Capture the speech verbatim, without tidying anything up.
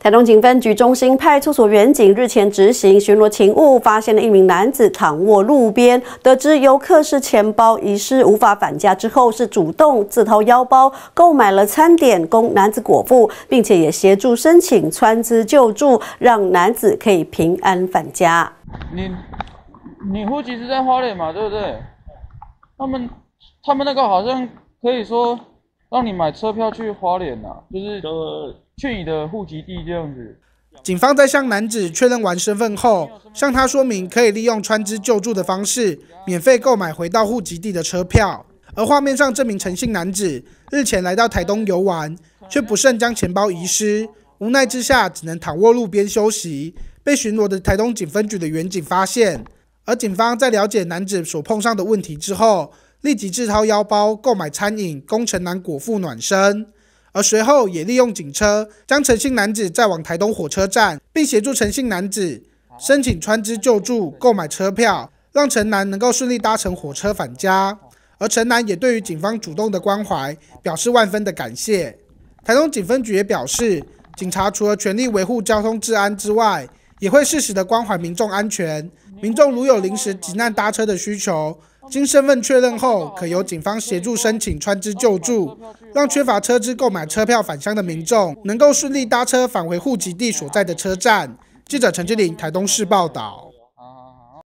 台东警分局中心派出所员警日前执行巡逻勤务，发现了一名男子躺卧路边，得知游客是钱包遗失无法返家之后，是主动自掏腰包购买了餐点供男子果腹，并且也协助申请川资救助，让男子可以平安返家。 你你户籍是在花莲嘛，对不对？他们他们那个好像可以说让你买车票去花莲啊，就是呃。 去你的户籍地这样子。 警方在向男子确认完身份后，向他说明可以利用川资救助的方式，免费购买回到户籍地的车票。而画面上这名陈姓男子日前来到台东游玩，却不慎将钱包遗失，无奈之下只能躺卧路边休息，被巡逻的台东警分局的员警发现。而警方在了解男子所碰上的问题之后，立即自掏腰包购买餐饮供陈男果腹暖身。 而随后也利用警车将陈姓男子载往台东火车站，并协助陈姓男子申请川资救助、购买车票，让陈男能够顺利搭乘火车返家。而陈男也对于警方主动的关怀表示万分的感谢。台东警分局也表示，警察除了全力维护交通治安之外，也会适时的关怀民众安全。民众如有临时急难搭车的需求， 经身份确认后，可由警方协助申请川资救助，让缺乏车资购买车票返乡的民众能够顺利搭车返回户籍地所在的车站。记者陈志玲台东市报道。